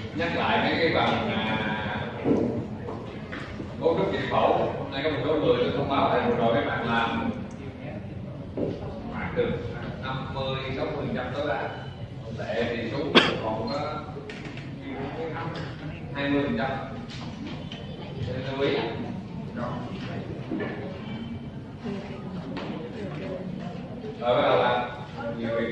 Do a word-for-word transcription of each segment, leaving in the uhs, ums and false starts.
nhắc lại mấy cái bằng à, cấu trúc giải phẫu. Hôm nay có một số người tôi thông báo lại vừa rồi các bạn làm khoảng được năm mươi sáu mươi phần trăm tối đa, tệ thì xuống còn có hai mươi phần trăm. Lưu ý rồi bắt đầu làm nhiều việc.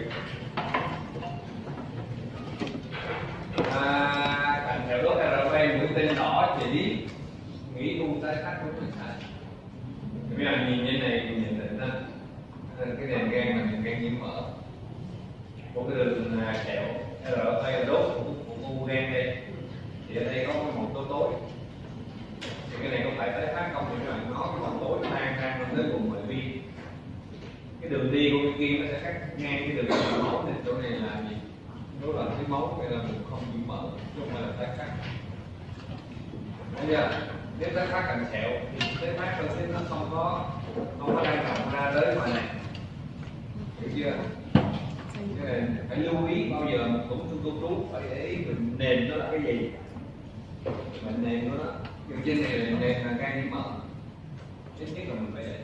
À, cạnh theo đốt rờ pê mũi tên đỏ chỉ nghĩ u tái phát của người ta. Các bạn nhìn như này nhìn định đó, cái nền gan là nền gan nhiễm mỡ của cái đường sẹo rờ pê đốt của u gan đây. Thì ở đây có một tố tối. Thì cái này có phải tái phát không thì các bạn nói cái màu tối nó tan ra tới vùng ngoại vi. Cái đường đi của cái kim nó sẽ cắt ngang cái đường máu này, chỗ này là gì? Đó là cái máu hay là vùng không nhiễm mỡ, chứ không phải là tái phát. Thấy chưa? Nếu tái phát cạnh sẹo thì tái phát cơ nó không có không có lan rộng ra tới ngoài này, hiểu chưa? Cái này phải lưu ý bao giờ cũng tu tu trú phải để ý bệnh nền nó là cái gì, bệnh nền nó đó. Điều trên này là nền là gan nhiễm mỡ, ít nhất là mình phải để.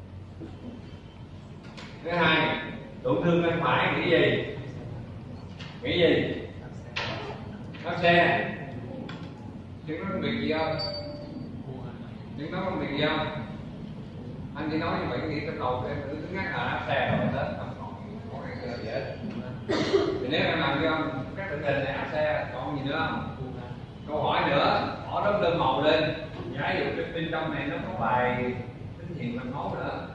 Thứ hai, tổn thương bên phải nghĩ gì? Nghĩ gì? Áp xe. Chứng nó bị gì không? Chứng nó không bị gì không? Anh chỉ nói như vậy nghĩ trong đầu em cứ ngắt là áp xe rồi hết, không còn có cái gì hết. Thì nếu em làm cho ông các tự hình này áp xe, còn gì nữa không? Câu hỏi nữa, bỏ đốm đơn màu lên. Giả dụ cái bên trong này nó có bài tín hiệu làm máu nữa.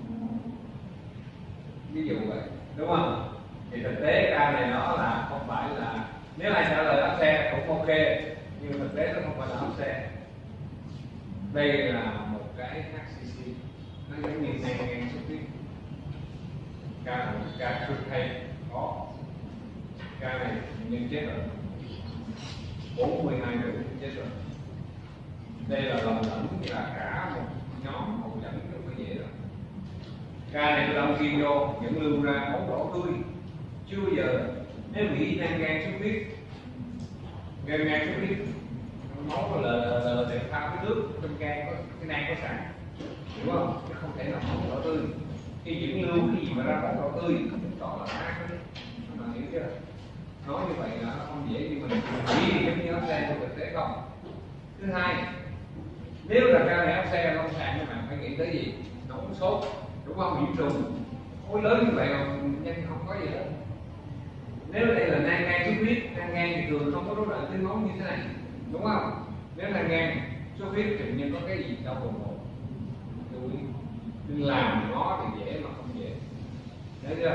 Ví dụ vậy, đúng không? Thì thực tế ca này nó là không phải là, nếu ai trả lời áp xe cũng ok, nhưng thực tế nó không phải là áp xe. Đây là một cái hát xê xê, nó giống như này ngang xuất huyết. Ca này ca cực hay có, ca này nhân chết rồi, bốn mươi hai người chết rồi. Đây là lòng dẫn là cả một nhóm hậu dẫn rất là dễ rồi. Ca này tôi đâm kim vô dẫn lưu ra máu đỏ tươi, chưa bao giờ nếu bị nang gan xuất huyết, gan gan xuất huyết máu là là là để pha cái nước trong gan có cái nang có sẵn, đúng không? Chứ không thể nào máu đỏ tươi. Khi dẫn lưu cái gì mà ra máu đỏ tươi đó là ác đấy, bạn hiểu chưa? Nói như vậy là nó không dễ như mình nghĩ giống như áp xe trong thực tế không. Thứ hai, nếu là ca này áp xe lâm sàng các bạn phải nghĩ tới gì? Nóng sốt, đúng không? Nhiễm trùng khối lớn như vậy mà nhân không có gì hết. Nếu đây là nang gan xuất huyết, nang gan thì thường không có rối loạn tĩnh máu như thế này, đúng không? Nếu nang gan xuất huyết thì nhân có cái gì đâu đồng bộ. Lưu ý, nhưng làm nó thì dễ mà không dễ. Thấy chưa?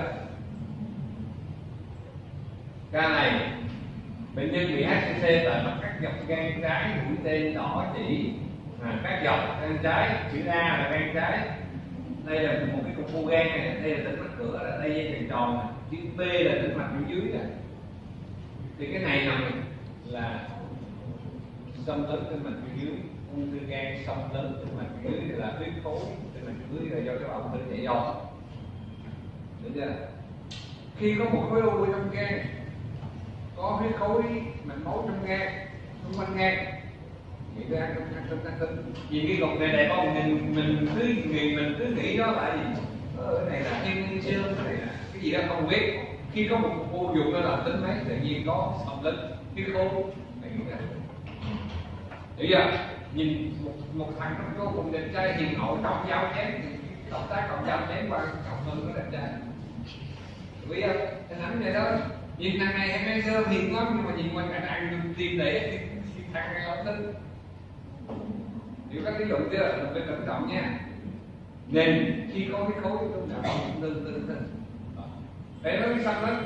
Ca này bệnh nhân bị hát xê xê tại mặt cắt dọc gan trái mũi tên đỏ chỉ, à, cắt dọc gan trái, chữ A là gan trái. Đây là một cái cục u gan này, đây là tĩnh mạch cửa, là đây dây chuyền tròn này. Chữ B là tĩnh mạch bên dưới này. Thì cái này nằm là xâm lấn tĩnh mạch bên dưới, ung thư gan xâm lấn tĩnh mạch bên dưới là huyết khối tĩnh mạch bên dưới là do cái ống tử chạy dầu. Được chưa? Khi có một khối u trong gan, có huyết khối mạch máu trong gan, xung quanh gan, nghĩ tới ăn ăn ăn ăn ăn vì cái cục này này con mình mình cứ nghĩ mình cứ nghĩ đó là gì? Ờ, cái này là kim siêu, cái này là cái gì đó không biết. Khi có một vô dụng đó là tính mấy tự nhiên có xâm lấn huyết khối, này hiểu chưa? Hiểu chưa? Nhìn một, một thằng nó có cùng đẹp trai hiền hậu trọng giáo chém thì động tác trọng giáo chém qua trọng hơn nó đẹp trai. Biết không? Hình ảnh này đó. Nhìn thằng này em sơ hiền lắm nhưng mà nhìn qua cảnh ăn tim để thì thằng này không tin. Hiểu các ví dụ chưa? Mình phải cẩn trọng nha. Nên khi có cái khối trong não cũng tương tương tương. Để nó cái xăm đó.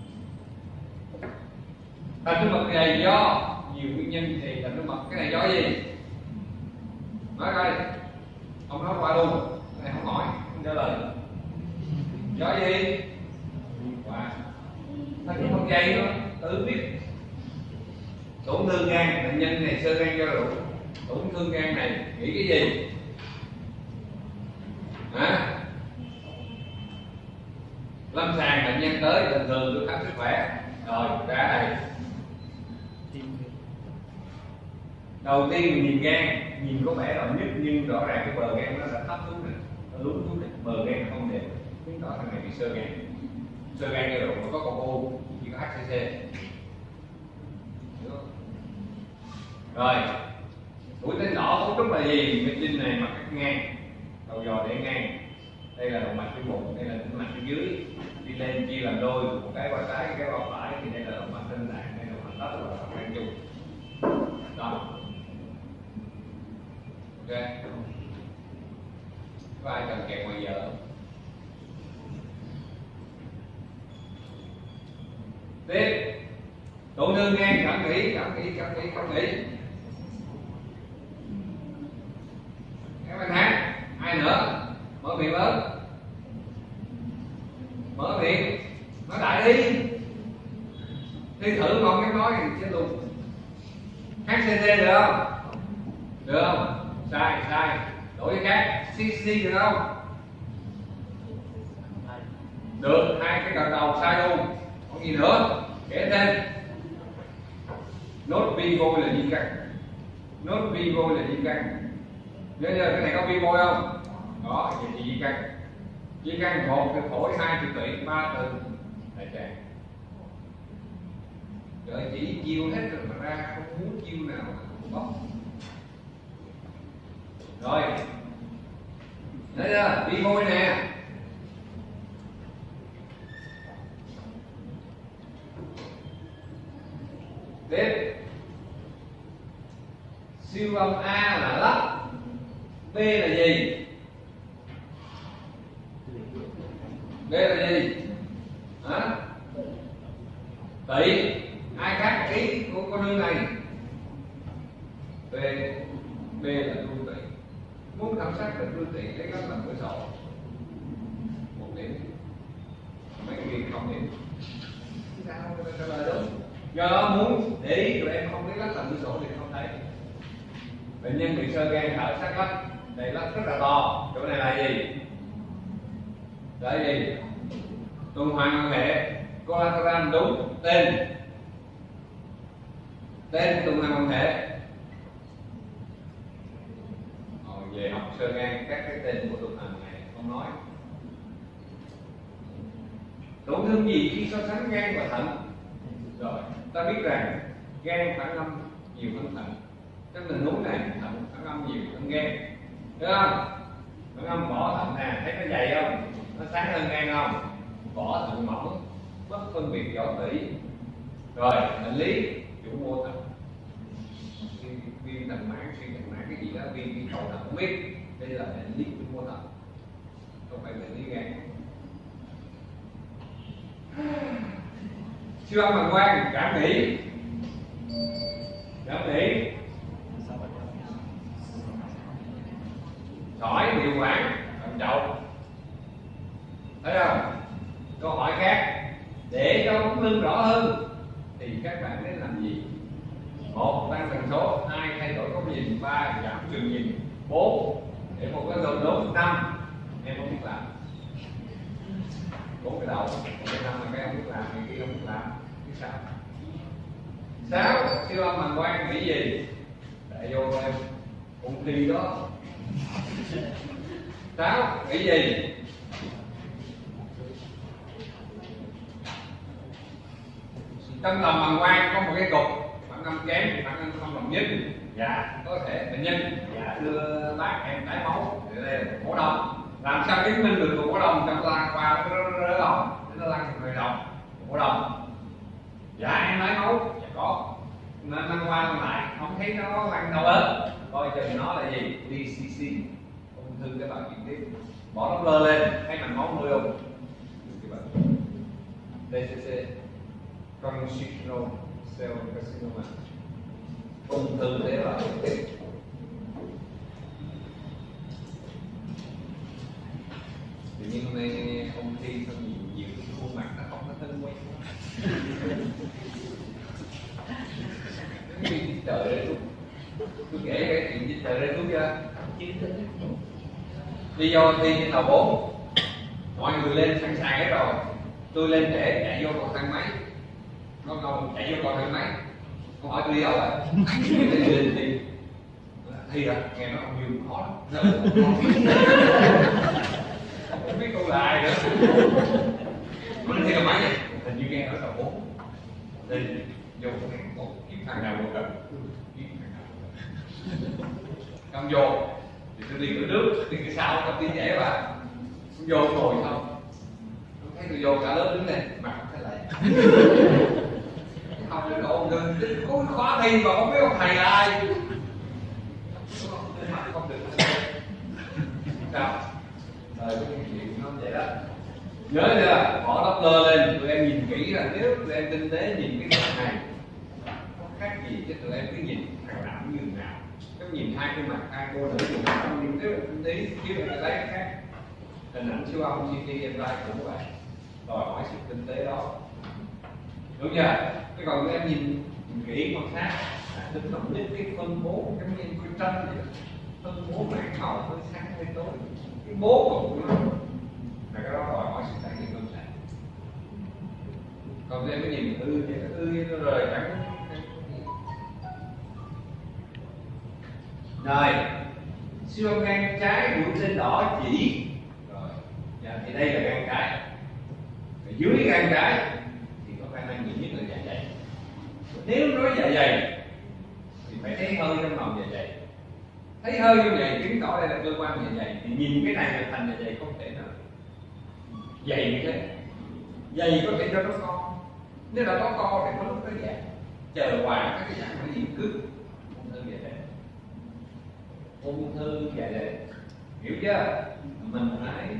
Thành nước mật này do nhiều nguyên nhân thì thành nước mật cái này do gì? Nói coi. Ông nói qua luôn. Cái này không hỏi, không trả lời. Do gì? Wow. Thành không dây nữa, tự biết. Tổn thương gan, bệnh nhân này sơ gan do rượu. Tổn thương gan này nghĩ cái gì? Hả? Lâm sàng bệnh nhân tới bình thường được khám sức khỏe rồi ra đây Đầu tiên mình nhìn gan, nhìn có vẻ là nhất nhưng rõ ràng cái bờ gan nó đã thấp xuống rồi, nó lún xuống rồi, bờ gan không đều, chứng tỏ thằng này bị xơ gan. Xơ gan giai đoạn nó có con u, chỉ có hát xê xê. Rồi, mũi tên đỏ cấu trúc là gì? Bên trên này mặt cắt ngang, đầu dò để ngang. Đây là động mạch phía bụng, đây là động mạch phía dưới. Đi lên chia làm đôi, một cái qua trái, một cái qua phải, thì đây là động mạch trên đạn, đây là động mạch đất, là động mạch chung. Đó. Ok. Có ai cần kẹo ngoài giờ không? Tiếp. Tổn thương gan, cảm nghĩ, cảm nghĩ, cảm nghĩ, cảm nghĩ. Các bạn hát, ai nữa? Mở miệng lớn. Mở miệng, nói đại đi. Đi thử con cái nói thì chết luôn. hát xê xê được không? Được không? Sai, sai. Đổi cái khác. xê xê được không? Được, hai cái gần đầu sai luôn. Còn gì nữa? Kể tên. Nốt vi vô là di căn. Nốt vi vô là di căn. Nhớ chưa? Cái này có vi vô không? Đó, vậy thì di căn. Di căn một từ phổi, hai từ tụy, ba từ đại tràng. Trời chỉ chiêu hết rồi mà ra không muốn chiêu nào mà không bóc. Rồi. Thấy chưa? Vi môi nè. Tiếp. Siêu âm A là lấp. B là gì? B là gì? Hả? Tỵ. Ai khác ý của con nương này? B. B là lưu tỵ. Muốn thẩm sát được lưu tỵ lấy nó làm cửa sổ. Một điểm. Mấy người không điểm. Sao người ta trả lời đúng? Do đó muốn để ý tụi em không lấy lắc làm cửa sổ thì không thấy. Bệnh nhân bị sơ gan thở sát lắc. Đây lắc rất là to. Chỗ này là gì? Là gì? Tuần hoàn quan hệ collateral đúng. Tên. Tên tuần hoàn quan hệ. Rồi về học sơ gan các cái tên của tuần hoàn này không nói. Tổn thương gì khi so sánh gan và thận? Rồi ta biết rằng gan phản âm nhiều hơn thận. Trong tình huống này thận phản âm nhiều hơn gan, thấy không? Phản âm vỏ thận nè, thấy nó dày không? Nó sáng hơn gan không? Vỏ thận mỏng, mất phân biệt vỏ tủy. Rồi bệnh lý chủ mô thận, viêm thận mãn, suy thận mãn cái gì đó, viêm viêm cầu thận không biết. Đây là bệnh lý chủ mô thận, không phải bệnh lý gan. Siêu âm bàng quang, cảm nghĩ, cảm nghĩ, sỏi điều quản, thận chậu, thấy không? Câu hỏi khác, để cho ống lưng rõ hơn thì các bạn nên làm gì? Một, tăng tần số. Hai, thay đổi góc nhìn. Ba, giảm trường nhìn. Bốn, để một cái đầu đúng. Năm, em không biết làm. Bốn cái đầu, cái năm là cái không biết làm, cái kia không biết làm. Biết sao? Sáu, siêu âm bàng quang nghĩ gì? Để vô em ung thi đó. Sáu, nghĩ gì? Trong lòng bàng quang có một cái cục phản âm kém, phản âm không đồng nhất. Dạ, có thể bệnh nhân dạ đưa bác em tái máu để đây là cổ đông. Làm sao chứng minh được cổ đông trong lan qua rỡ lòng để nó lan về lòng cổ đông? Dạ em lấy máu, dạ có, nên lăn qua lăn lại không thấy nó lăn đâu hết, coi chừng nó là gì? đê xê xê, ung thư tế bào chuyển tiếp. Bỏ nó lơ lên thấy mạch máu nuôi không? đê xê xê, Constitutional Cell Carcinoma, ung thư tế bào chuyển tiếp. Tự nhiên hôm nay ông thi xong nhiều nhiều cái khuôn mặt nó không có thân quen. Trời ơi, tôi kể cái chuyện với trời ơi đúng chưa? Đi vô thi trên lầu bốn, mọi người lên sẵn sàng hết rồi. Tôi lên trễ chạy vô cầu thang máy, nó ngồi chạy vô cầu thang máy. Con hỏi tôi đi đâu rồi? Đi lên thi. thì à, nghe nó ông Dương khó lắm, không biết câu là ai nữa. Nó thì là mấy vậy? Hình như nghe nói là bốn. Đi vô cái một kiếm thằng nào một cần, kiếm thằng nào một cần. Cầm vô thì tôi đi cửa nước, đi cái sau cầm đi dễ mà. Vô ngồi xong, tôi thấy tôi vô cả lớp đứng lên, mặt không thấy lại. Học đến độ gần cuối khóa thi mà không biết ông thầy là ai. Mặt không được. Sao? Đời cái chuyện nó vậy đó. Nhớ chưa? Bỏ tóc lơ lên, tụi em nhìn kỹ là nếu tụi em tinh tế nhìn cái mặt này có khác gì chứ tụi em cứ nhìn thằng nào cũng như nào. Cứ nhìn hai cái mặt hai cô nữ cùng nào nhưng nếu là tinh tế chứ là lấy cái khác. Hình ảnh siêu âm xê tê em rờ i cũng vậy, đòi hỏi sự tinh tế đó, đúng chưa? Thế còn tụi em nhìn, nhìn kỹ quan sát, tính tổng nhất cái phân bố giống như cái tranh vậy, phân bố mảng màu hơi sáng hơi tối, cái bố của nó là cái đó đòi hỏi sự trải nghiệm lâm sàng. Còn tụi em mới nhìn ư vậy, ư nó rời chẳng rồi siêu âm gan trái mũi tên đỏ chỉ rồi, dạ, thì đây là gan trái. Ở dưới gan trái thì có khả năng nhiều nhất là dạ dày. Nếu nói dạ dày thì phải thấy hơi trong lòng dạ dày. Thấy hơi như vậy chứng tỏ đây là cơ quan dạ dày, thì nhìn cái này là thành dạ dày không thể nào dày như thế. Dày có thể cho nó con, nếu là có con thì có lúc nó dạng chờ hoài cái dạng cái gì cứ ung thư dạ dày. Ung thư dạ dày hiểu chưa? Mình hãy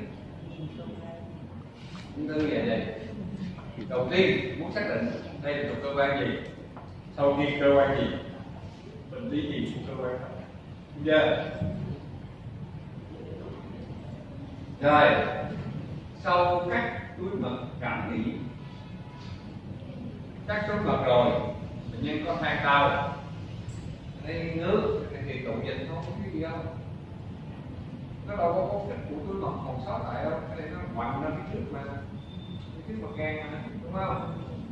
ung thư dạ dày. Đầu tiên muốn xác định đây là thuộc cơ quan gì, sau khi cơ quan gì, bệnh lý gì của cơ quan đó. Đúng chưa? Rồi sau cắt túi mật cảm nghĩ, cắt túi mật rồi bệnh nhân có than đau, đây nước thì tụ dịch không có cái gì đâu, nó đâu có cấu trúc của túi mật còn sót lại đâu, cái này nó quặn ra phía trước mà, phía trước mật gan mà, đúng không?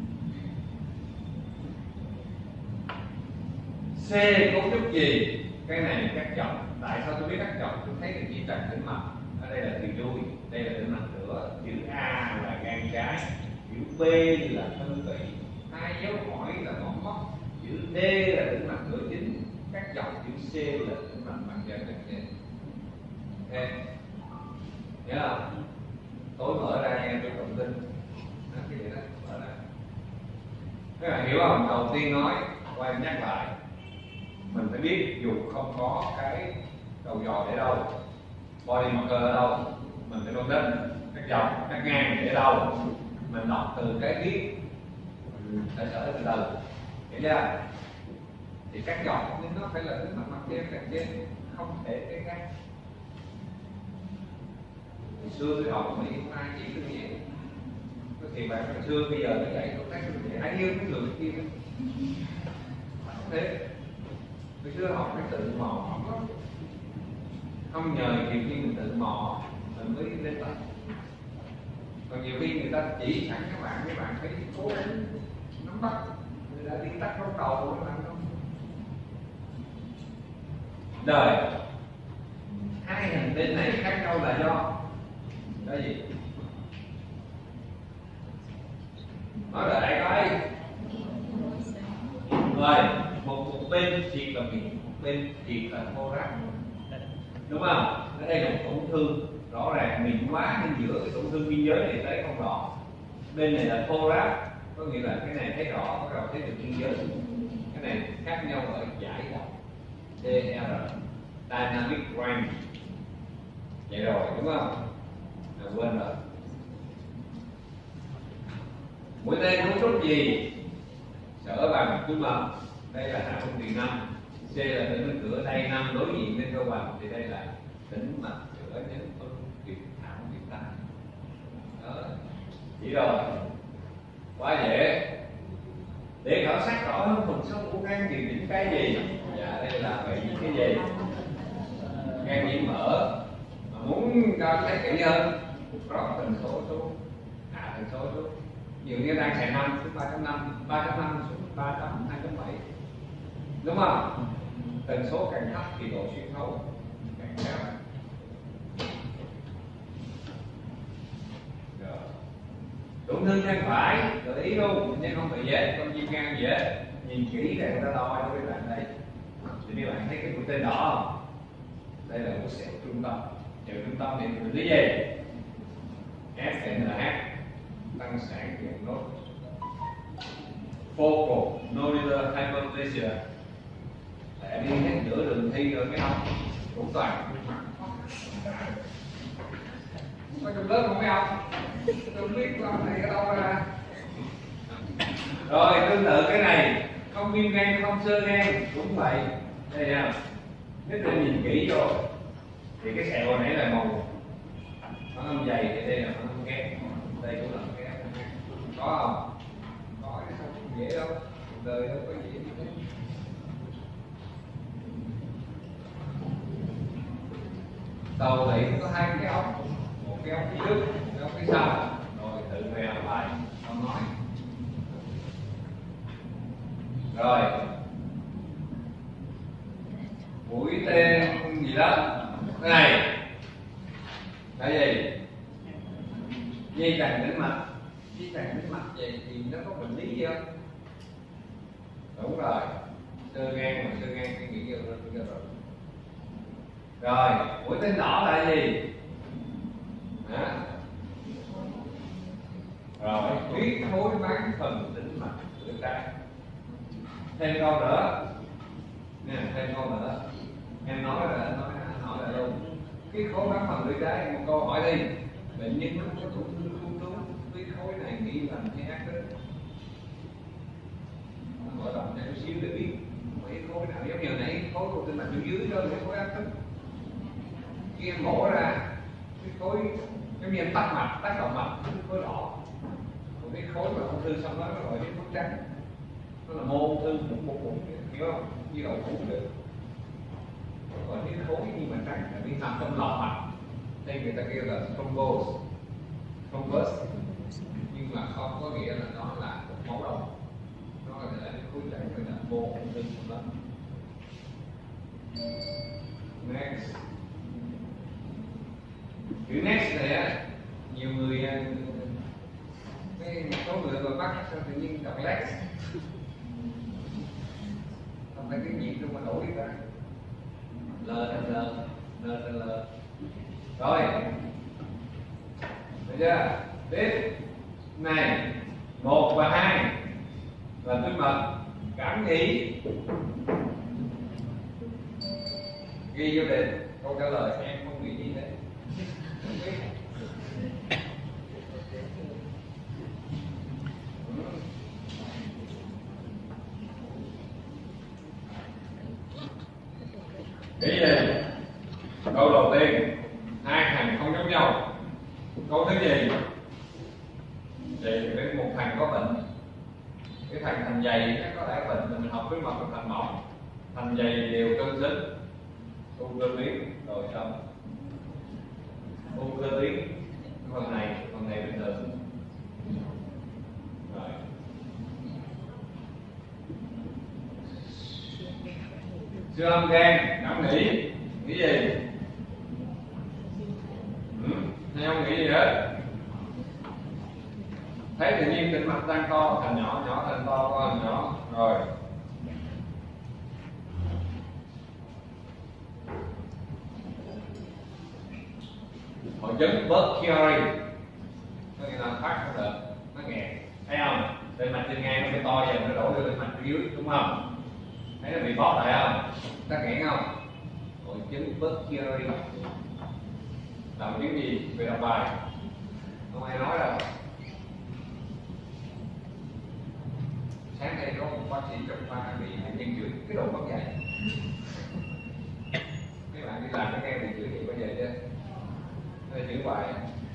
C cấu trúc gì? Cái này cắt dọc. Tại sao tôi biết cắt dọc? Tôi thấy là chỉ trần tĩnh mạch, ở đây là tiền đuôi, đây là tĩnh mạch nữa. Chữ A là gan trái, chữ B là thân vị, hai dấu hỏi là ngón móc, chữ D là tĩnh mạch cửa chính, cắt dọc chữ C là tĩnh mạch mặt da cắt trên. Ok, nhớ không? Tối mở ra nghe tôi động tin, đó, cái gì đó mở ra. Các bạn hiểu không? Đầu tiên nói, quay nhắc lại, mình phải biết dù không có cái đầu dò để đâu, body marker ở đâu, mình phải phân tích các dọc, các ngang để đâu, mình đọc từ cái viết tại sở từ từ, hiểu chưa? Thì các dọc nên nó phải là cái mặt mặt trên, mặt trên, không thể cái khác. Hồi xưa tôi học mấy ai chỉ tôi vậy, thì bạn hồi xưa bây giờ nó dạy tôi thấy tôi dạy ai yêu cái người kia, không thế. Hồi xưa học phải tự mò học lắm, không nhờ nhiều khi mình tự mò mình mới lên tay. Còn nhiều khi người ta chỉ sẵn các bạn, các bạn phải cố gắng nắm bắt, người ta đi tắt trong đầu của các bạn không. Đời hai hành tinh này khác nhau là do cái gì? Nói lại coi. Rồi một một bên thiệt là miệng, một bên thiệt là thô ráp, đúng không? Ở đây là một tổn thương rõ ràng miệng quá, nhưng giữa cái tổn thương biên giới này thấy không rõ. Bên này là thô ráp, có nghĩa là cái này thấy rõ, bắt đầu thấy được biên giới. Cái này khác nhau ở giải độc D R, dynamic range. Vậy rồi đúng không? À, quên rồi. Mũi tên cấu trúc gì? Sở bằng túi mật, đây là hạ phương tiền năm. C là tĩnh mạch cửa, đây năm đối diện lên cơ hoành, thì đây là tĩnh mạch cửa nhân phân tuyệt thảo tuyệt tai. Đó, chỉ rồi, quá dễ. Để khảo sát rõ hơn phần sâu của gan thì những cái gì? Dạ đây là vậy cái gì? Gan nhiễm mỡ. Mà muốn cho thấy kỹ hơn, rót tần số xuống, hạ tần số xuống. Nhiều như đang xài năm xuống ba chấm năm, ba chấm năm xuống ba chấm hai chấm bảy, đúng không? tần số càng thấp thì độ xuyên thấu càng cao. Rồi. Tổn thương gan phải gợi ý luôn, nhưng không phải dễ, không viêm gan dễ. Nhìn kỹ để người ta đo cho các bạn đây. Thì các bạn thấy cái mũi tên đỏ không? Đây là mũi sẹo trung tâm. Sẹo trung tâm thì mình lý gì? ép en hát tăng sản lượng nốt. Focal nodular hyperplasia. Để đi hết giữa đường thi rồi mấy ông cũng toàn. Có trong lớp không mấy ông? Tôi biết con này ở đâu ra. Rồi tương tự cái này, không viêm gan, không xơ gan cũng vậy. Đây nha, nếu tôi nhìn kỹ vô thì cái sẹo hồi nãy là màu phản âm dày, thì đây là phản âm kém, đây cũng là kém. Có không? Có, nó không dễ đâu, cuộc đời đâu có dễ như thế. Đầu này có hai cái ống, một cái ống phía trước, một cái ống phía sau, rồi tự về làm bài, không nói. Rồi mũi tên gì đó, cái này là gì? Dây chằng tĩnh mạch. Dây chằng tĩnh mạch vậy thì nó có bệnh lý gì không? Đúng rồi, xơ gan mà xơ gan cái nghĩ vô rồi. Rồi mũi tên đỏ là gì? Hả? Rồi huyết khối bán phần tĩnh mạch của trái. Thêm câu nữa nè, thêm câu nữa em nói là nói hỏi là luôn cái khối bán phần lưỡi trái. Một câu hỏi đi, bệnh nhân có tổn thương không đúng cái khối này nghĩ là hay ác đó, mở rộng này một xíu để biết mấy khối nào giống như nãy khối của tinh mạch dưới dưới đó, cái khối ác tính khi em mổ ra cái khối giống như em tắc mạch, tắc động mạch, cái khối đỏ, một cái khối mà ung thư xong đó nó gọi đến khối trắng, nó là mô ung thư cũng một cũng hiểu không, như đậu hũ được. Còn cái khối như mà trắng là đi nằm trong lọ mạch, đây người ta kêu là thrombus, thrombus, nhưng mà không có nghĩa là nó là một máu đông, nó là cái khối trắng gọi là mô ung thư đó. Next, chữ next này á, nhiều người cái một số người còn bắt sao tự nhiên đọc next, không phải cái gì đâu mà đổi ra l thành l, l thành l. Rồi được chưa? Tiếp này một và hai là tuyến mật, cảm nghĩ ghi vô đề câu trả lời, em không nghĩ gì hết. Nghĩ gì? Câu đầu tiên, hai thằng không giống nhau. Câu thứ gì? Thì cái một thằng có bệnh, cái thằng thành dày nó có lẽ bệnh, mình học với mặt nó thành mỏng, thành dày đều cân xứng, u cơ tuyến, rồi xong u cơ tuyến, phần này phần này bình thường. Rồi siêu âm gan cảm nghĩ nghĩ gì? Ừ, hay không nghĩ gì hết? Thấy tự nhiên tĩnh mạch tăng to thành nhỏ, nhỏ thành to, to thành nhỏ. Rồi hội chứng Burkieri, có nghĩa là phát không được, nó nghẹt, thấy không? Tĩnh mạch trên ngang nó phải to dần, nó đổ vô tĩnh mạch dưới, đúng không? Thấy nó bị bóp lại không? Ta nghẹn không? Hội chứng Burkieri là hội chứng gì? Về đọc bài không ai nói đâu. Sáng nay có một bác sĩ trong khoa bị bệnh nhân chửi cái đồ mất dạy. Các bạn đi làm cái nghe bị chửi gì bao giờ chưa? Nó chửi hoài.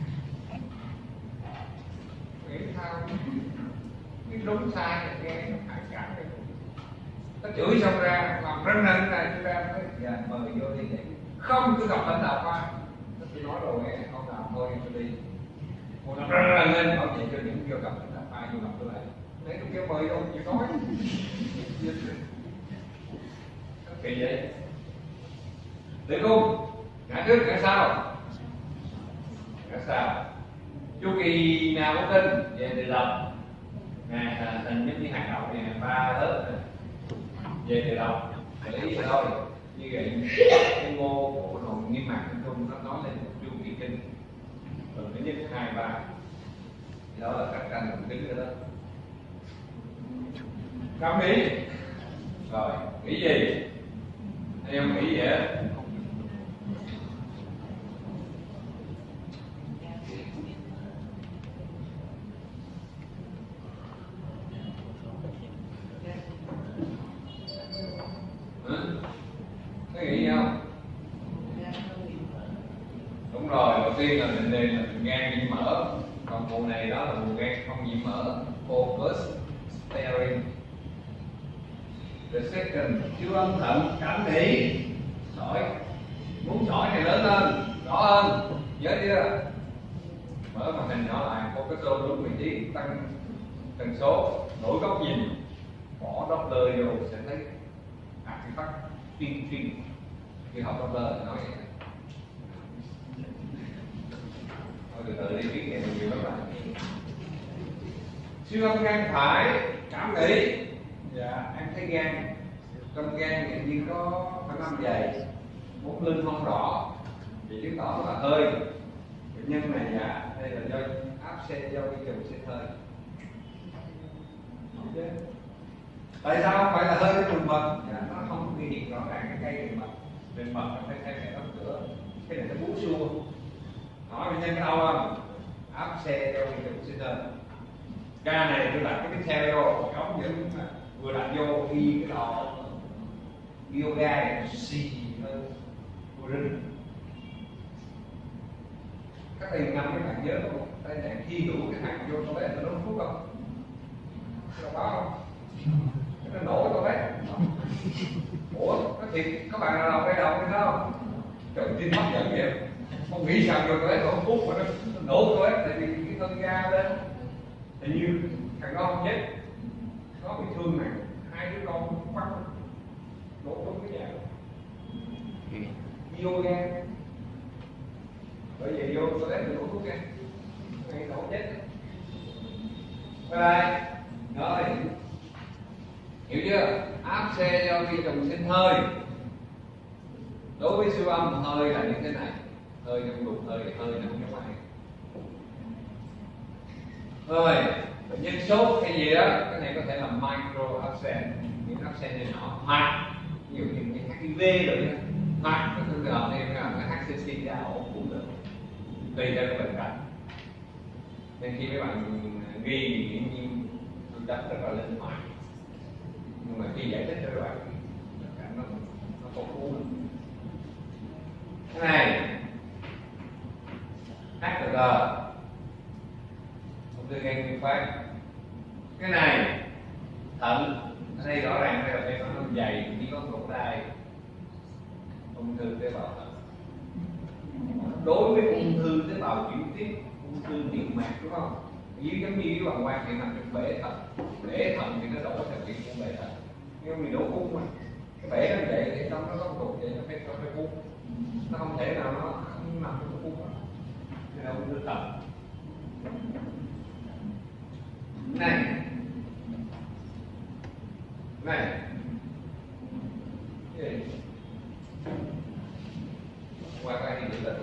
Nghĩ sao? Cái đúng sai là nghe nó phản cảm. Nó chửi xong ra làm răng răng ra chúng ta mới dạ mời vô đi vậy. Không cứ gặp lãnh đạo khoa. Nó tôi nói rồi nghe không làm thôi tôi đi. Một làm răng răng lên bảo chị cho những vô gặp lãnh đạo khoa vô gặp tôi lại. Đấy tôi kêu mời đâu chịu nói. kỳ vậy. Tử cung ngã trước ngã sau, ngã sau. Chu kỳ nào của kinh về từ đầu, nè hình giống như hạt đậu này, ba lớp này. Về từ đầu để ý thôi. Như vậy cái mô của hồn niêm mạc tử cung nó nói lên một chu kỳ kinh từ thứ nhất hai ba, đó là các căn thần kinh đó. Cảm nghĩ rồi nghĩ gì? Em nghĩ gì á? Có nghĩ gì không? Đúng rồi, đầu tiên là định đề là gan nhiễm mỡ, còn mùa này đó là mùa gan không nhiễm mỡ, focus steering. The second, siêu âm thận cảm nghĩ sỏi, muốn sỏi này lớn lên rõ hơn, nhớ chưa? Mở màn hình nhỏ lại, focus đúng vị trí, tăng tần số, đổi góc nhìn, bỏ Doppler vô sẽ thấy artifact phim phim khi học Doppler thì nói vậy. Thôi từ từ đi, biết nghiệm nhiều lắm bạn. Siêu âm gan phải cảm nghĩ, dạ em thấy gan trong gan hiện như có khoảng năm dày, bốn lưng không rõ, thì chứng tỏ là hơi. Bệnh nhân này dạ đây là do áp xe do cái trùng xe hơi. Tại sao không phải là hơi cái trùng mật? Dạ, nó không ghi hiện rõ ràng cái cây trùng mật. Trùng mật nó phải thay mẹ đóng cửa, cái này nó bú xua. Hỏi bệnh nhân cái đau không? Áp xe do cái trùng xe hơi. Ca này tôi đặt cái xe vô, ống dẫn vừa đặt vô đi cái lò yoga này xì hơn vô rinh. Các thầy năm các bạn nhớ không? Tai nạn khi đủ cái hạt vô toilet nó đốt thuốc không? Đâu có không? Nó nổ cái toilet. Ủa, nó thiệt các bạn nào đầu cái đầu cái đó không? Trời tin hấp dẫn vậy. Không nghĩ sao vô toilet đổ thuốc mà nó, nó nổ toilet tại vì cái thân ga lên. Thì như thằng đó không chết, nó bị thương nặng, hai đứa con bắt đổ trúng cái nhà vô gan. Bởi vì vô tôi lấy được đổ thuốc gan, ngay đổ chết. Bye bye. Rồi, hiểu chưa? Áp xe do vi trùng sinh hơi. Đối với siêu âm hơi là như thế này, hơi trong đục hơi hơi nằm trong ngoài. Rồi, bệnh nhân sốt hay gì đó, cái này có thể là micro abscess, những abscess này nhỏ, hoặc ví dụ như cái hát i vê rồi đó, hoặc cái trường hợp này là cái hát xê xê ra ổ cũng được, tùy theo cái bệnh cảnh. Nên khi mấy bạn ghi những như tôi đánh rất là linh hoạt, nhưng mà khi giải thích cho các bạn, bệnh cảnh nó nó có cú. Cái này hát tê giê gan nguyên phát. Cái này thận, ở đây rõ ràng đây là cái nó dày, chỉ có cổ đai, ung thư tế bào thận. Đối với ung thư tế bào chuyển tiếp, ung thư niêm mạc đúng không? Dưới giống như cái bằng quang thì nằm trong bể thận, bể thận thì nó đổ theo kiểu của bể thận, nhưng mình đổ cung mà cái bể nó vậy thì trong nó có một cục vậy nó phải nó phải cung, nó không thể nào nó không nằm trong cung, nên là ung thư thận. Này này cái gì? Qua cái gì được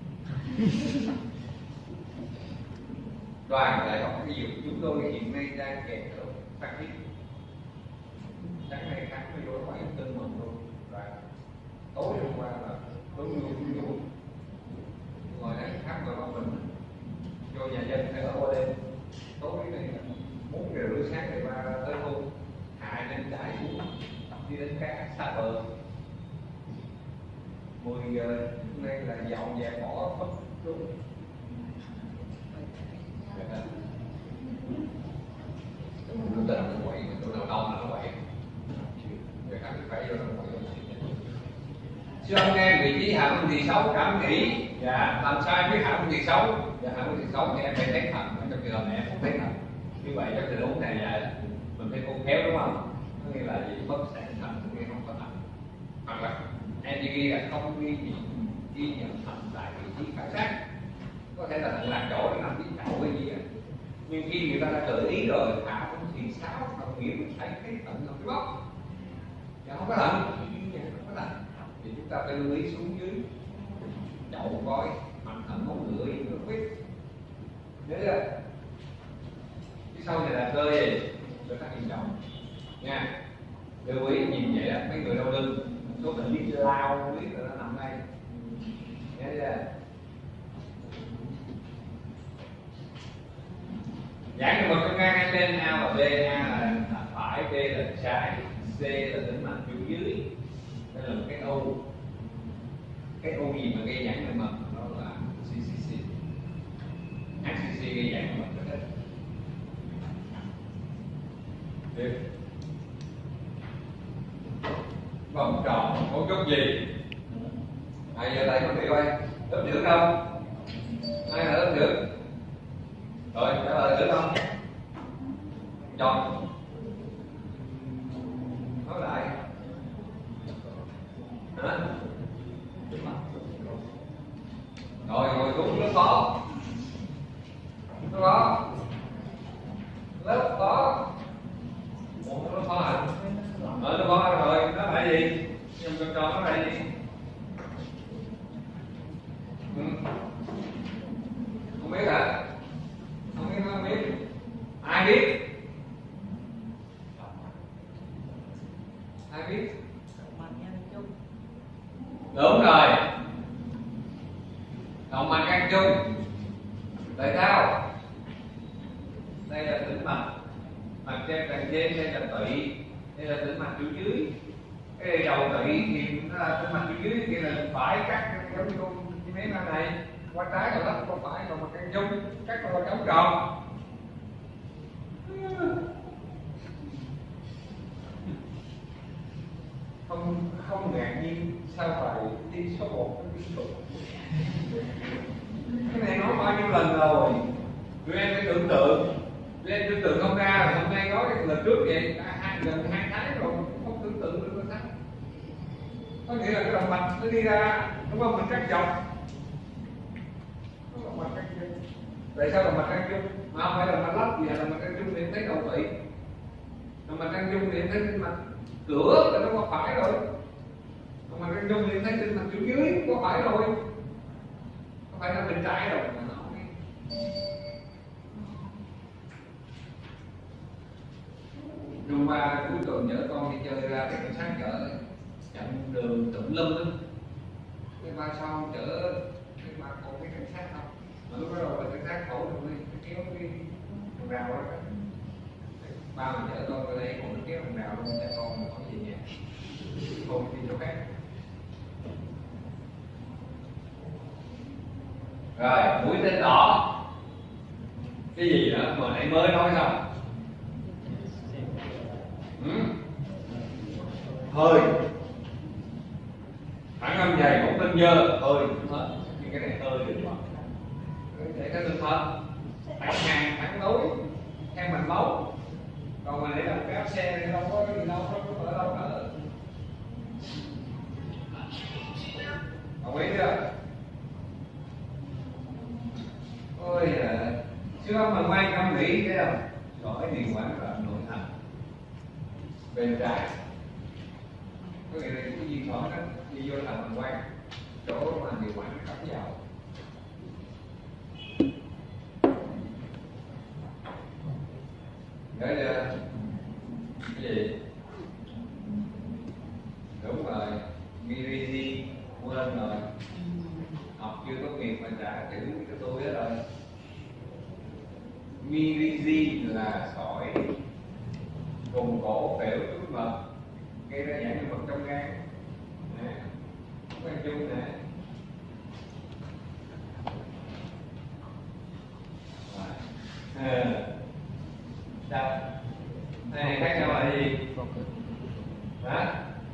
đoàn đại học y dược chúng tôi hiện nay đang kẹt ở phát triển sáng nay khám nó vô khoảng tư mừng luôn. Và tối hôm qua là tối nhiều nhiều ngồi đây khám rồi bọn mình vô nhà dân phải ở qua đêm. Tối này bốn giờ rưỡi sáng ngày ba tới thu hạ lên chạy xuống đi đến cá xa bờ. Mười giờ nay là dọn dẹp bỏ mất đúng. Tôi tình nó quậy, tôi nào đông là nó quậy. Người khác phải vô nó quậy. Siêu âm gan vị trí hạ ung thì xấu cảm nghĩ. Dạ, làm sai với hạ ung thì xấu. Dạ, hạ ung thì xấu thì em phải thấy thận, trong trường hợp này em không thấy thận. Như vậy trong tình huống này là mình phải khôn khéo đúng không? Có nghĩa là gì? Mất sản thận, nghĩa không có thận. kia là không ghi nhận ghi nhận thật tại vị trí khảo sát, có thể là thận lạc chỗ để nằm cái chậu cái gì á, nhưng khi người ta đã gợi ý rồi thả cũng thì sáu đồng nghĩa mình thấy cái thận là cái bóc, chứ không có thận, không có thận thì chúng ta phải lưu ý xuống dưới chậu coi mặt thận máu lửa gì nó biết nhớ chưa? Phía sau này là cơ gì cơ tác nghiêm trọng nha. Lưu ý nhìn vậy đó, mấy người đau lưng số bệnh lý lao biết là nó nằm đây nhớ chưa? Giảng được một trong ngang hai bên A và B. A là phải, B là trái, C là tĩnh mạch chu dưới. Đây là một cái u, cái u gì mà gây giãn mạch đó là xê xê xê, hát xê xê gây giãn mạch đó. Tiếp vòng tròn cấu trúc gì? Ai giờ đây có thể coi lớp trưởng không? Ai là lớp trưởng? Rồi trả lời được không? Tròn. Nói lại. Hả? Rồi ngồi xuống lớp phó. Lớp phó. Lớp phó. Ủa lớp phó hả? Ở lớp phó rồi, nó phải gì? Nhưng con tròn nó phải gì? Ừ. Không biết hả? Không biết, không biết. Ai biết? Ai biết? Đúng rồi. Động mạch gan chung. Tại sao? Đây là tĩnh mạch, mạch trên càng trên, đây là tụy, đây là tĩnh mạch chuỗi dưới. Cái đây đầu tụy thì nó là tĩnh mạch chuỗi dưới, kia là phải cắt giống như con mấy năm này, qua trái rồi lắp qua phải, còn mạch gan chung cắt qua trống tròn. Không không ngạc nhiên sao phải đi số một đi số một. Cái này nói bao nhiêu lần rồi, tụi em phải tưởng tượng, tụi em tưởng tượng không ra rồi hôm nay nói cái lần trước vậy, hai gần hai tháng rồi không tưởng tượng được sao? Có nghĩa là cái động mạch nó đi ra, đúng không? Mình cắt dọc, động mạch cắt chung. Tại sao động mạch cắt chung? Mà không phải là mạch lách gì, là động mạch cắt chung thì em thấy đầu tụy. Động mạch cắt chung thì em thấy tĩnh mạch cửa là nó qua phải rồi. Động mạch cắt chung thì em thấy tĩnh mạch chuỗi dưới qua phải rồi. Không phải là bên trái rồi mà nó hôm qua cuối tuần nhớ con đi chơi ra cái cảnh sát chở chặn đường tùm lum lắm, cái ba sau chở cái ba con cái cảnh sát không mà lúc đó rồi cảnh sát khổ rồi cái kéo cái hàng rào đó, ba mình chở con ở đây còn nó kéo hàng rào luôn cho con mà không gì nhà con đi chỗ khác. Rồi mũi tên đỏ cái gì nữa mà nãy mới nói xong? Ừ. Hơi phản âm dày một tinh dơ hơi hết, nhưng cái này hơi được mà để cái tinh thần thẳng hàng thẳng đối theo mạch máu, còn mà để làm cái áp xe thì đâu có cái gì đâu, không có ở đâu nữa. Đồng ý chưa? Ôi là chưa mà quan tâm nghĩ thấy không? Gọi điều quản và nội thành bên trái, có nghĩa là cái gì đó nó đi vô thành quan chỗ mà điều quản nó cắm vào. Nhớ chưa? Cái gì? Đúng rồi, Mirizi quên rồi, học chưa tốt nghiệp mà trả chữ cho tôi hết rồi. Mirizi là sỏi vùng cổ phễu túi mật gây ra giãn mật trong gan nè, gan chung nè. Sao? Này khác nhau là gì? Hả?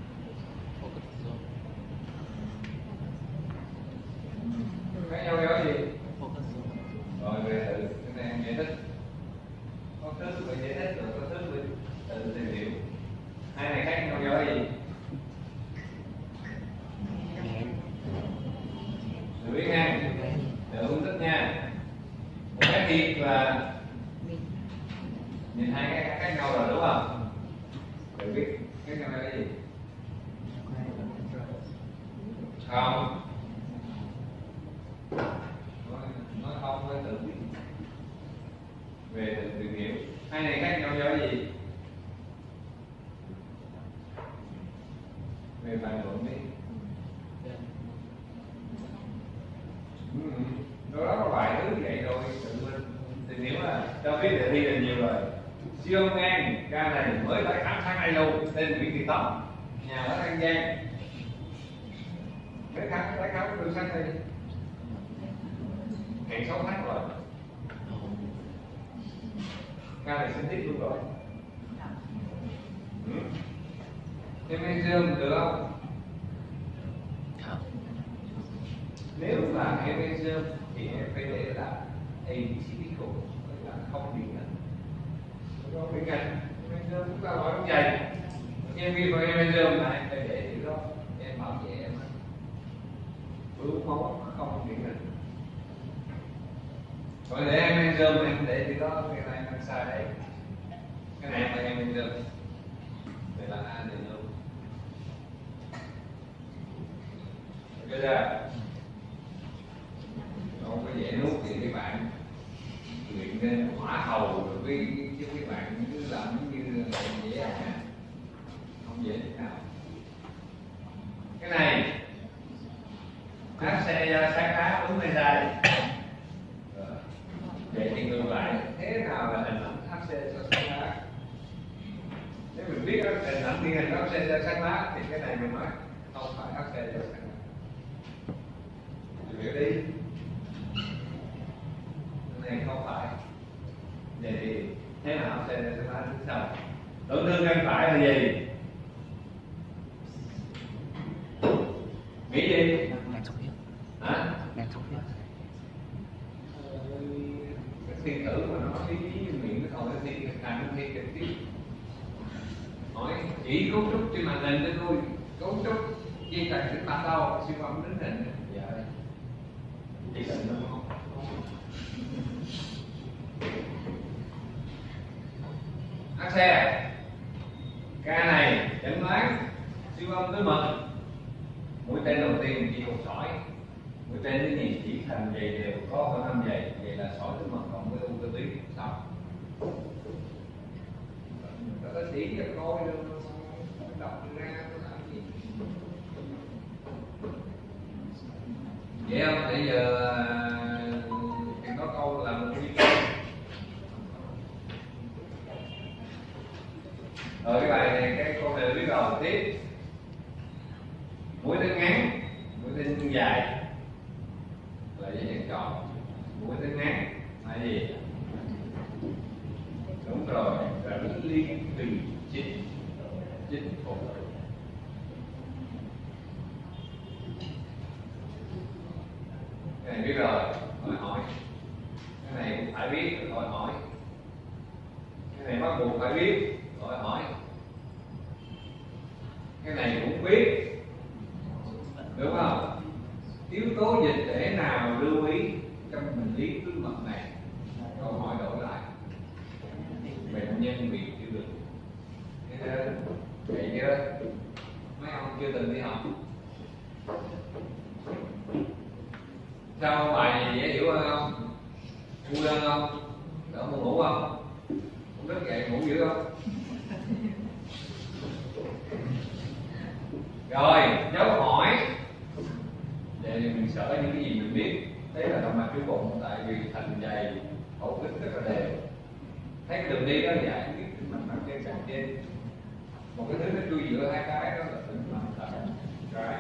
Khác nhau là gì? Rồi về tự cái này em giải thích. Có thứ về giải thích rồi có thứ về tự tìm hiểu. Hai này khác nhau do gì? biết cái này là gì không, nó không phải tự biết về tự tìm hiểu. Hai này khác nhau do cái gì? Về bàn luận đi. Ừ. Đó có vài thứ vậy rồi tự mình tìm hiểu là cho biết đề thi là nhiều rồi. Siêu ngang ca này mới phải khám sáng nay luôn, tên Nguyễn Thị Tóc, nhà ở An Giang. Mấy khám tái khám tôi sáng nay hẹn sáu tháng rồi, ca này xin tiếp luôn rồi. Ừ. Em em Dương được không? Nếu là em em Dương thì em phải để là A B C D code, tức là không điểm ngành. Không điểm ngành, em em Dương chúng ta nói không dày. Nhân viên của em em Dương là em phải để điều đó, em bảo vệ em. Đúng không? Không điểm ngành. Còn để em em Dương em để điều đó, cái này em sai đây. Cái này là em em Dương. Đây là A để luôn. Cái ra không có dễ nuốt thì các bạn luyện lên hỏa hầu rồi với chứ các bạn cứ làm như là dễ à, không dễ thế nào. Cái này áp xe ra sáng khá đúng hay sai? Vậy thì ngược lại thế nào là hình ảnh áp xe ra sáng khá? Nếu mình biết hình ảnh điển hình áp xe ra sáng khá thì cái này mình nói không phải áp xe ra sáng khá. Hiểu đi, cái này không phải. Vậy thì thế nào sẽ sẽ phá thứ sau? Tổn thương gan phải là gì? Nghĩ gì? Gan sốt huyết. Hả? Gan sốt huyết. Cái thiên tử mà nó ý ý miệng nó không có thi thành nó thi trực tiếp. Hỏi chỉ cấu trúc trên màn hình cho tôi, cấu trúc dây chằng tĩnh mạch đâu, siêu âm đến hình. Dạ đây. Chỉ cần nó không. Áp xe. Ca này chẩn đoán siêu âm túi mật. Mũi tên đầu tiên chỉ cột sỏi. Mũi tên thứ nhì chỉ thành dày đều có hơn năm dày, vậy là sỏi túi mật cộng với u cơ tuyến xong. Nó có chỉ cho coi luôn, đọc ra nó làm gì. Vậy không? Bây giờ thì có câu là một video. Ở cái bài này cái câu này biết đầu tiếp. Mũi tên ngắn, mũi tên dài là dây chằng tròn. Mũi tên ngắn là gì? Đúng rồi, rãnh liên từ chích chích phục. Cái này biết rồi, hỏi hỏi. Cái này cũng phải biết, hỏi hỏi. Cái này bắt buộc phải biết, hỏi hỏi. Cái này cũng biết, đúng không? Yếu tố dịch tễ nào lưu ý trong bệnh lý túi mật này? Câu hỏi đổi lại. Bệnh nhân bị tiểu đường. Vậy chứ mấy ông chưa từng đi học. Sao bài gì dễ hiểu hơn không? Vui hơn không? Đỡ buồn ngủ không? Cũng rất dậy ngủ dữ không? Rồi, dấu hỏi. Vậy thì mình sợ những cái gì mình biết. Đấy là động mạch chủ bụng, tại vì thành dày, khẩu kích rất là đều. Thấy cái đường đi đó dài, biết tĩnh mạch nằm trên sàn trên. Một cái thứ nó chui giữa hai cái đó là tĩnh mạch thận trái.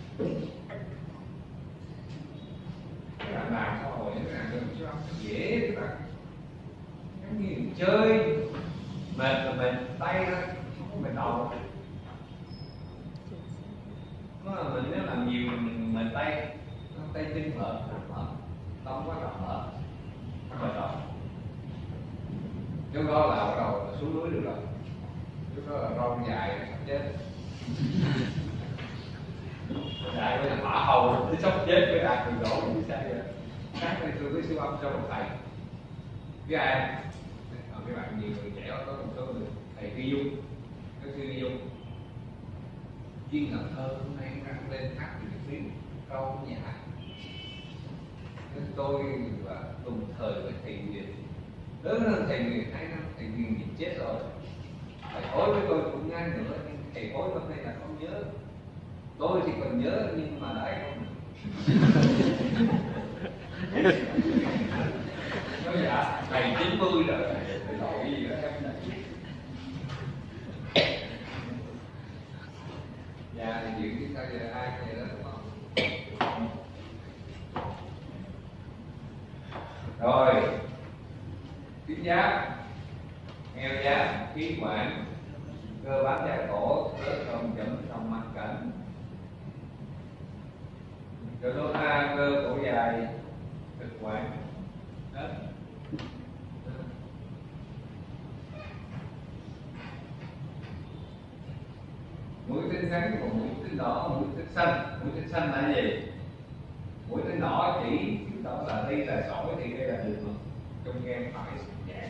Các bạn làm xã hội những cái này cho dễ các bạn. Giống như chơi mệt là mệt tay thôi, không có mệt đầu. Nó là mình nếu làm nhiều mình mệt tay, tay chân mệt, mệt, tông quá là mệt, không mệt đầu. Lúc đó là bắt đầu xuống núi được rồi. Lúc đó là rong dài sắp chết. Dài với là hỏa hầu nó sắp chết với đạt từ đổ như sao vậy? Khác đây tôi với siêu âm cho một thầy. Cái ai? Ở cái bạn nhiều người trẻ có một số người thầy Phi Dung, cái siêu dung chuyên Cần Thơ hôm nay răng lên hát được tiếng câu nhã. Nên tôi và cùng thời với thầy Nguyệt, lớn hơn thầy Nguyệt hai năm, thầy Nguyệt chết rồi. Thầy hối với tôi cũng ngang nữa, nhưng thầy hối hôm nay là không nhớ. Tôi thì còn nhớ nhưng mà đấy không được. Nói dạ, thầy chín mươi rồi, thầy tội gì đó em này. Dạ thì chuyện chúng ta giờ ai vậy đó đúng không? Rồi, tuyến giáp, eo giáp, khí quản, cơ bắp giáp cổ, cơ trong chấm trong mặt cảnh, cơ đốt a, cơ cổ dài, thực quản, hết. Mũi tên trắng và mũi tên đỏ, mũi tên xanh. Mũi tên xanh là gì? Mũi tên đỏ chỉ chứng tỏ là đây là sỏi thì đây là đường trong gan phải giãn,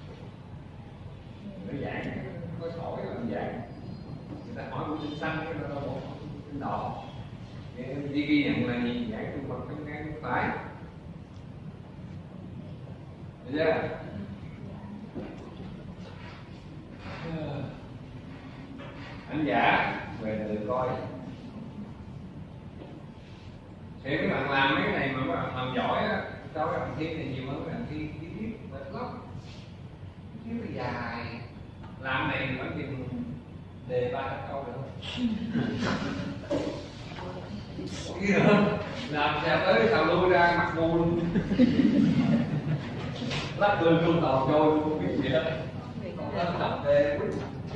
nó giãn có sỏi là nó giãn. Người ta hỏi mũi tên xanh cái nó đâu mũi tên đỏ, chỉ ghi nhận là gì? Giãn trung vật trong gan phải. Được chưa? Anh giả về tự coi. Thì mấy bạn làm mấy cái này mà mấy bạn làm giỏi á, cho các bạn thi thì nhiều hơn các bạn thi chi tiết mệt lắm, chứ là dài. Làm này thì vẫn chừng đề ba câu được không? Có gì nữa? Làm sao tới sao lui ra mặt ngu luôn. Lắc lưng luôn tàu trôi luôn, không biết gì hết. Còn lên tập đề quyết.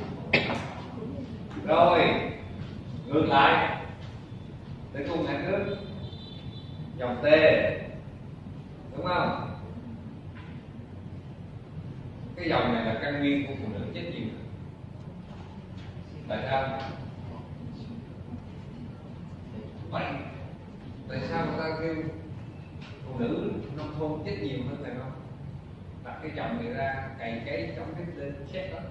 Rồi, ngược lại để cùng lại trước dòng T, đúng không? Cái dòng này là căn nguyên của phụ nữ chết nhiều. Tại sao? Vậy tại sao người ta kêu phụ nữ nông thôn chết nhiều hơn này không? Đặt cái dòng này ra cày cấy chống cái lên chết đó.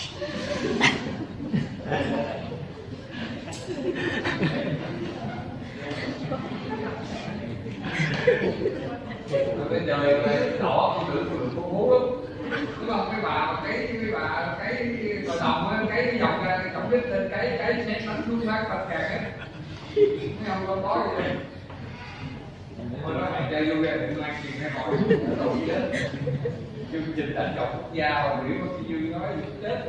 Rồi bây giờ này đỏ con nữ người con hú lắm, đúng không? Cái bà cái cái bà cái bà đồng á, cái dòng ra trọng đích lên cái cái xét bánh xuống phát bạch càng hết, mấy ông con bói vậy. Thôi nói mày chơi vui ra đừng lan truyền hay hỏi đâu gì hết. Chương trình đánh chọc quốc gia và biểu có cái vui nói gì chết.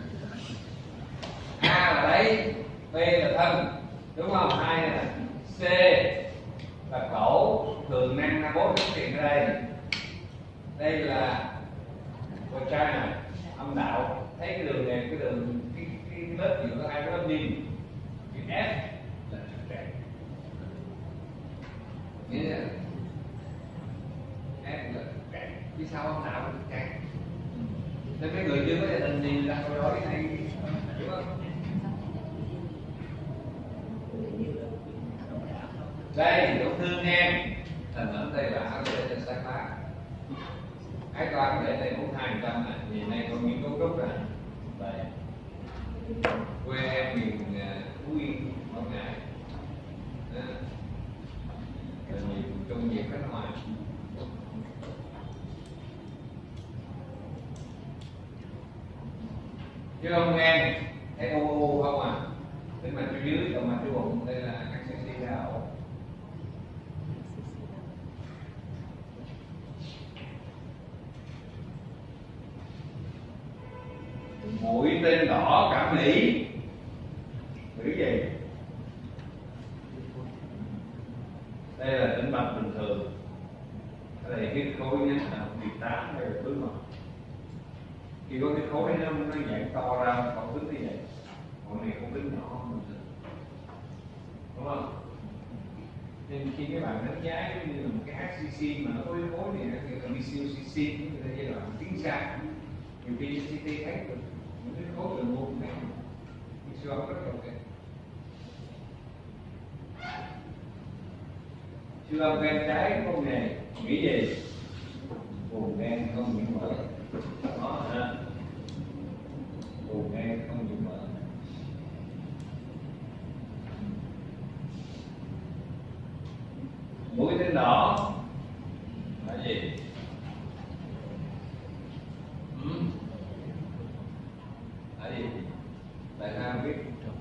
A là đấy, B là thân, đúng không? Hai là C là cổ, thường năng na bố xuất hiện ở đây. Đây là vagina, âm đạo. Thấy cái đường này, cái đường cái, cái lớp giữa hai cái lớp niêm, cái F là trực tràng. Nghĩa là F là trực tràng. Vì sao âm đạo là trực tràng? Nên mấy người chưa có gia đình thì là câu nói này, đúng không? Đây, tổn thương em thành ẩm đây là áo để trên sáng lá. Ái toan để đây bốn hai trăm này, vì nay con nghiên cứu gốc rồi. Đây, quê em miền Phú Yên, Quảng Ngãi, rồi miền Trung Việt Khánh Hòa. Chứ không nghe thấy ô ô không à? Đến mặt phía dưới, còn mặt phía bụng đây là các xe xi ra ổ. Mũi tên đỏ cảm nghĩ nghĩ gì? Đây là tĩnh mạch bình thường. Đây là cái khối nhé, là một tám hay là tướng mật. Khi có cái khối nó nó dạng to ra, còn tính như vậy. Còn này không tính nhỏ hơn bình thường, đúng không? Nên khi các bạn đánh giá như là một cái hát xê xê mà nó có cái khối này thì là bê xê ô xê xê, như là giai đoạn tiến xa. Nhiều khi xê tê thấy được những cái khối lượng môn này thì siêu âm rất là ok. Siêu âm gan trái có nghề nghĩ gì? Buồn gan không nhiễm mỡ. Đó ha. Buồn gan không nhiễm mỡ. Tại sao biết?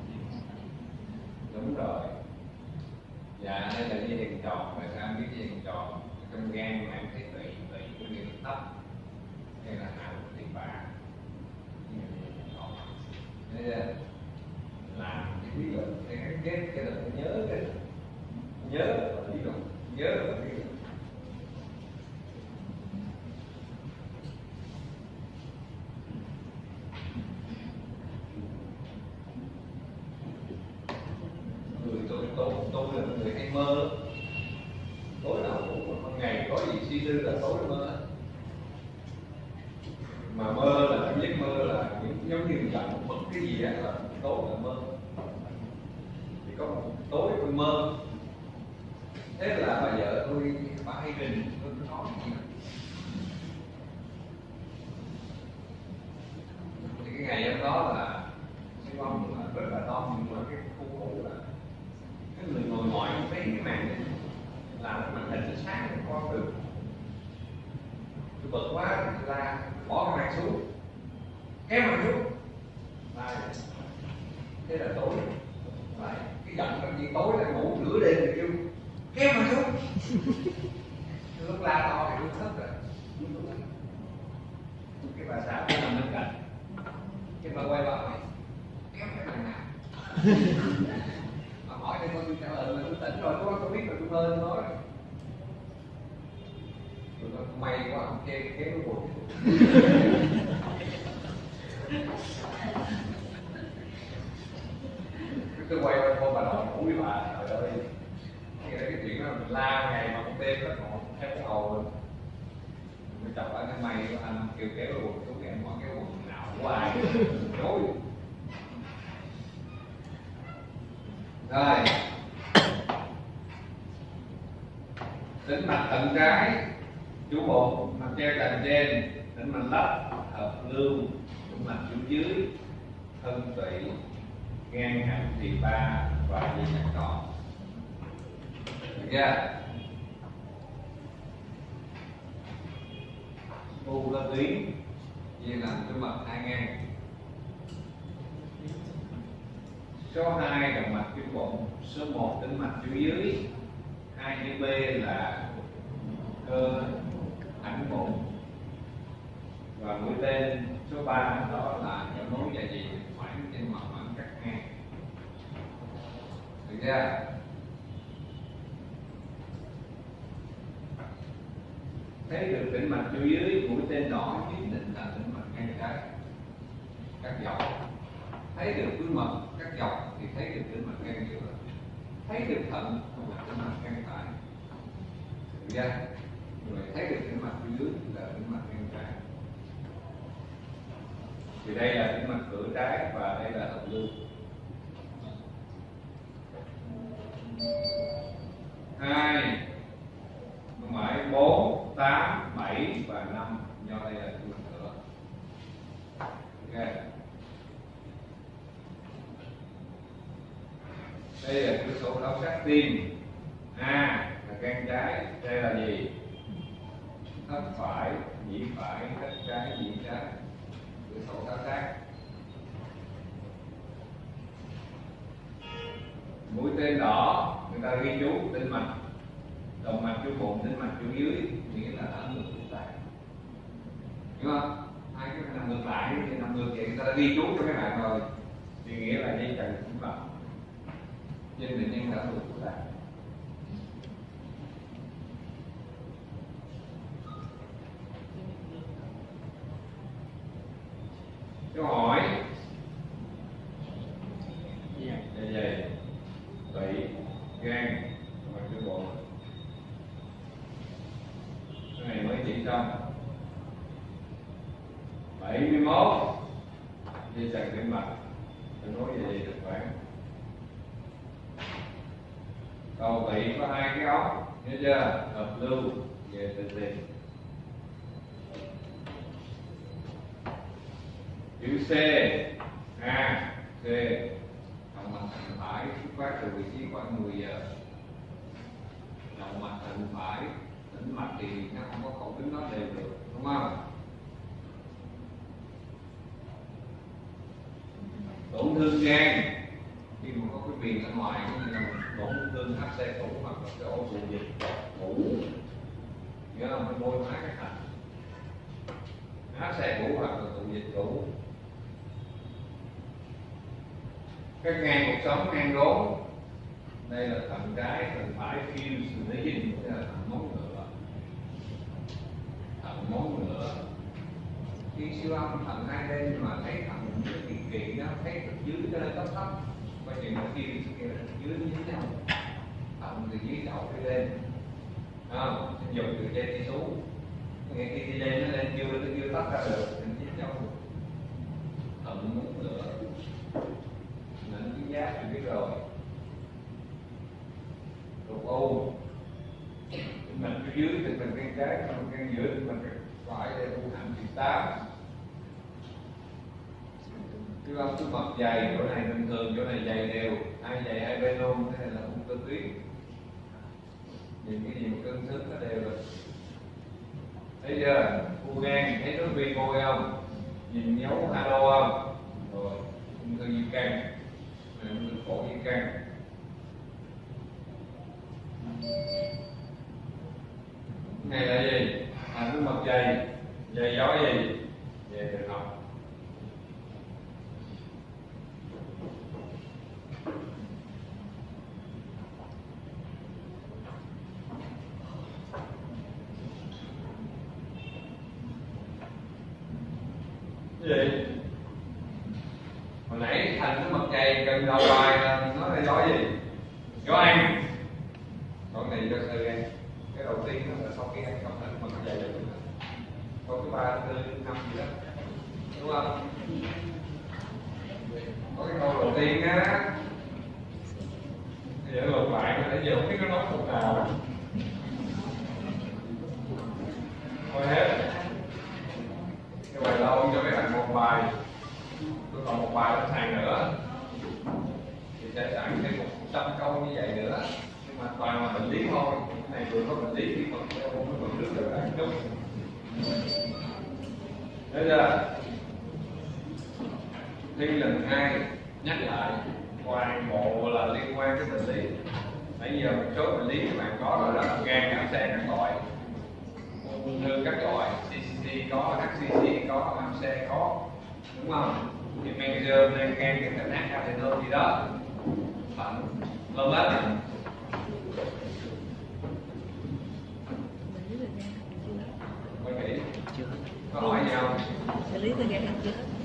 Đúng rồi. Dạ, đây là dây chuyền tròn. Tại sao biết dây chuyền tròn? Trong gan mà em thấy tụy, tụy có nghĩa là tóc, hay là hàm thì bạc. Đây là làm cái ví dụ cái gắn kết cái là nhớ cái nhớ là ví dụ nhớ là ví dụ. Người tôi tôi tôi là người hay mơ, tối nào cũng một ngày có gì suy tư là tối mơ, mà mơ là cảm giác mơ là giống như giận bất cái gì á là tối là mơ, thì có một tối tôi mơ, thế là bà vợ tôi bà hay rình tôi nói gì đó. Thì cái ngày hôm đó là cái bông là rất là to, nhưng mà cái khu ngủ là cái người ngồi ngoài không thấy cái màn này làm cái màn hình nó sáng nó con được, tôi bực quá tôi la bỏ cái màn xuống, kéo màn xuống, lại thế là tối, lại cái giận làm gì tối là ngủ nửa đêm thì kêu kéo màn xuống, lúc la to thì tôi thức rồi, cái bà xã cũng nằm bên cạnh, cái bà quay vào này kéo cái màn nào, mà hỏi thì tôi trả lời là tôi tỉnh rồi, tôi tôi biết rồi tôi mơ nói rồi. Tôi nói may quá không kéo kéo cái quần. Tôi quay qua cô bà nội ngủ với bà, trời ơi, cái, cái chuyện đó mình la ngày mà một đêm đó còn theo cái hầu rồi. Mình chọc ở cái may của anh kêu kéo cái quần xuống, em hỏi cái quần nào của ai, chối. Rồi, tĩnh mạch thận trái, chú bột, mạch treo tràn trên, tĩnh mạch lách, hợp lưu, tĩnh mạch chủ dưới, thân tụy, gan hàm thì ba và dây chuyền tròn. Được chưa? U là tuyến, chia làm tĩnh mạch hai ngang. Số hai động mạch chủ bụng, số một tĩnh mạch chủ dưới, hai chữ B là cơ ảnh bụng, và mũi tên số ba đó là chỗ nối dạ dày phải trên mặt bằng cắt ngang. Được chưa? Thấy được tĩnh mạch chủ dưới, mũi tên đỏ nhất định là tĩnh mạch ngang trái cắt dọc. Thấy được túi mật cắt dọc thì thấy được tĩnh mạch ngang giữa. Thấy được thận là tĩnh mạch ngang phải. Được chưa? Rồi thấy được tĩnh mạch phía dưới là tĩnh mạch ngang trái. Thì đây là tĩnh mạch cửa trái và đây là hợp lưu. Hai, mãi bốn, tám, bảy và năm, do đây là tĩnh mạch cửa. Ok. Đây là cửa sổ đau sát tim. A là gan trái, đây là gì? Thất phải, nhĩ phải, thất trái, nhĩ trái, cửa sổ đau sát. Mũi tên đỏ người ta ghi chú tĩnh mạch động mạch chủ bụng, tĩnh mạch chủ dưới, nghĩa là ở ngược ngược lại, hiểu không? Hai cái nằm ngược lại thì nằm ngược vậy, người ta đã ghi chú cho các bạn rồi, thì nghĩa là dây chằng tĩnh mạch trên bệnh nhân đã ngược ngược lại. Câu hỏi dạ dày, tụy, gan và chủ bụng. Cái này mới chỉ xong. Bảy mươi mốt dây chằng tĩnh mạch tôi nói về dây thực quản. Cầu tụy có hai cái ống, nhớ chưa? Hợp lưu về từ từ. Chữ C, A, C, động mạch thận phải xuất phát từ vị trí khoảng mười giờ. Động mạch thận phải, tĩnh mạch thì nó không có khẩu tính nó đều được, đúng không? Tổn thương gan khi mà có cái viền ở ngoài cũng như là tổn thương áp xe cũ hoặc là cái ổ bụng dịch cũ, nghĩa là mình bôi hóa cái thận áp xe cũ hoặc là tụ dịch cũ. Các gan cột sống, gan rốn, đây là thận trái, thận phải, fuse, nó dính, đây là thận móng ngựa, thận móng ngựa. Khi siêu âm thận hai bên mà thấy thận cái kỳ kỳ nó thấy từ dưới cho lên thấp thấp, quá trình nó kia kia là dưới dưới nhau, thận từ dưới đầu cái lên, không, dùng từ trên đi xuống, nghe khi đi lên nó lên chưa nó chưa tắt ra được, mình dính nhau, thận móng ngựa, nền tuyến giáp thì biết rồi. Ruột u, mình phía dưới thì mình gan trái, mình gan giữa thì mình phải để u hạnh thì tám. Cái âm cứ mập dày, chỗ này bình thường, chỗ này dày đều, hai dày hai bên luôn, thế này là ung thư tuyến. Nhìn cái gì mà cân thức nó đều rồi. Thấy chưa? U gan, thấy nước vi môi không? Nhìn dấu halo không? Rồi, ung thư di căn, ung thư phổi di căn. Này là gì? À, nước mật dày, dày gió gì? Dày đường học. Cái gì? Hồi nãy thành nước mật dày gần đầu bài là nói là gió gì? Gió ăn. Còn này do sơ gan. Cái đầu tiên đó là sau khi ăn xong là mật dày được. Có cái ba tư năm gì đó, đúng không? Có cái câu đầu tiên á, bây giờ lục lại mà nãy giờ không biết nó nói câu nào. Thôi hết. Cái bài lâu cho mấy bạn một bài, tôi còn một bài lớp hai nữa, thì sẽ sẵn thêm một trăm câu như vậy nữa. Nhưng mà toàn là bệnh lý thôi, cái này vừa có bệnh lý thì còn không có bệnh lý được ăn chung. Thế giờ thi lần hai nhắc lại toàn bộ là liên quan tới bệnh lý. Bây giờ một số bệnh lý các bạn có rồi đó, gan áp xe các loại, ung thư các loại, xê xê xê có, hát xê xê có, áp xe có, đúng không? Thì mechanism nên gan cái bệnh ác adeno gì đó, thận, vân vân. Có hỏi nhau. Xử lý tôi gan chưa?